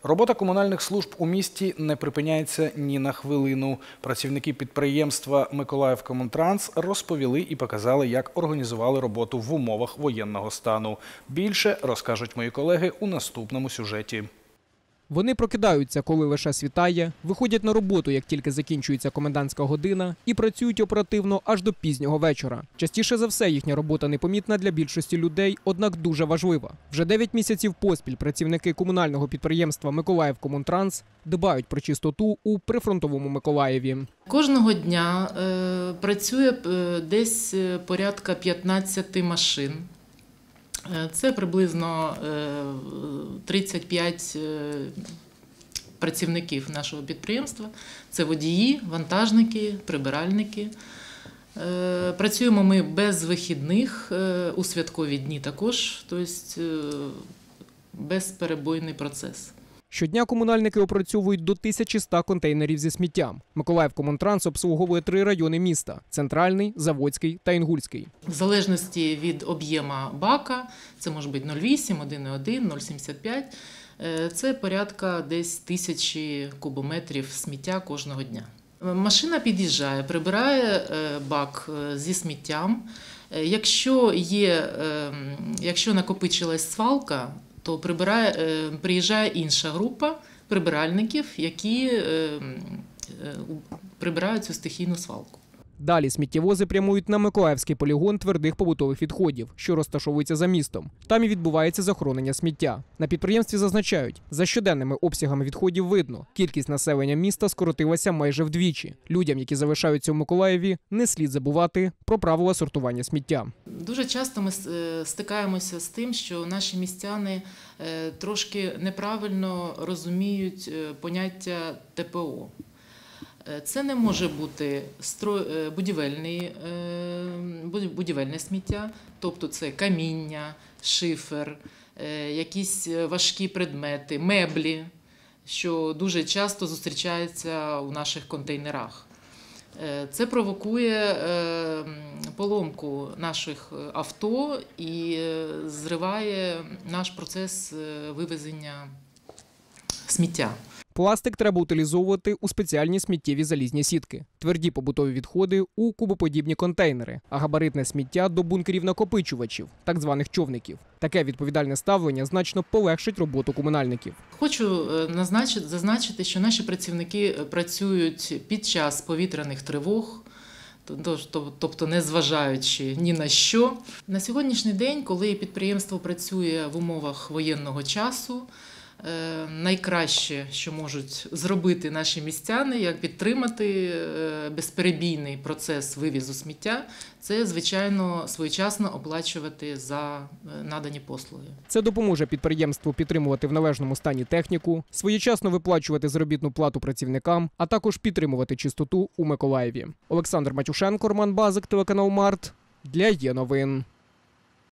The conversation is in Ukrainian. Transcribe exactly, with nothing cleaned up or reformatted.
Робота комунальних служб у місті не припиняється ні на хвилину. Працівники підприємства «Миколаївкомунтранс» розповіли і показали, як організували роботу в умовах воєнного стану. Більше розкажуть мої колеги у наступному сюжеті. Вони прокидаються, коли лише світає, виходять на роботу, як тільки закінчується комендантська година, і працюють оперативно аж до пізнього вечора. Частіше за все, їхня робота непомітна для більшості людей, однак дуже важлива. Вже дев'ять місяців поспіль працівники комунального підприємства «Миколаївкомунтранс» дбають про чистоту у прифронтовому Миколаєві. Кожного дня е, працює е, десь порядка п'ятнадцяти машин. Це приблизно тридцять п'ять працівників нашого підприємства. Це водії, вантажники, прибиральники. Працюємо ми без вихідних, у святкові дні також, тобто безперебойний процес. Щодня комунальники опрацьовують до тисячі ста контейнерів зі сміттям. «Миколаївкомунтранс» обслуговує три райони міста – Центральний, Заводський та Інгульський. В залежності від об'єму бака, це може бути нуль вісім, один один, нуль сімдесят п'ять, це порядка десь тисячі кубометрів сміття кожного дня. Машина під'їжджає, прибирає бак зі сміттям. Якщо є, якщо накопичилась свалка, то прибирає, приїжджає інша група прибиральників, які прибирають цю стихійну свалку. Далі сміттєвози прямують на Миколаївський полігон твердих побутових відходів, що розташовується за містом. Там і відбувається захоронення сміття. На підприємстві зазначають, за щоденними обсягами відходів видно, кількість населення міста скоротилася майже вдвічі. Людям, які залишаються у Миколаєві, не слід забувати про правила сортування сміття. Дуже часто ми стикаємося з тим, що наші містяни трошки неправильно розуміють поняття Те Пе О. Це не може бути будівельне, будівельне сміття, тобто це каміння, шифер, якісь важкі предмети, меблі, що дуже часто зустрічаються у наших контейнерах. Це провокує поломку наших авто і зриває наш процес вивезення сміття. Пластик треба утилізовувати у спеціальні сміттєві залізні сітки, тверді побутові відходи – у кубоподібні контейнери, а габаритне сміття – до бункерів-накопичувачів, так званих човників. Таке відповідальне ставлення значно полегшить роботу комунальників. Хочу зазначити, що наші працівники працюють під час повітряних тривог, тобто не зважаючи ні на що. На сьогоднішній день, коли підприємство працює в умовах воєнного часу, найкраще, що можуть зробити наші містяни, як підтримати безперебійний процес вивізу сміття, це, звичайно, своєчасно оплачувати за надані послуги. Це допоможе підприємству підтримувати в належному стані техніку, своєчасно виплачувати заробітну плату працівникам, а також підтримувати чистоту у Миколаєві. Олександр Матюшенко, Роман Базик, телеканал Март для Є новин.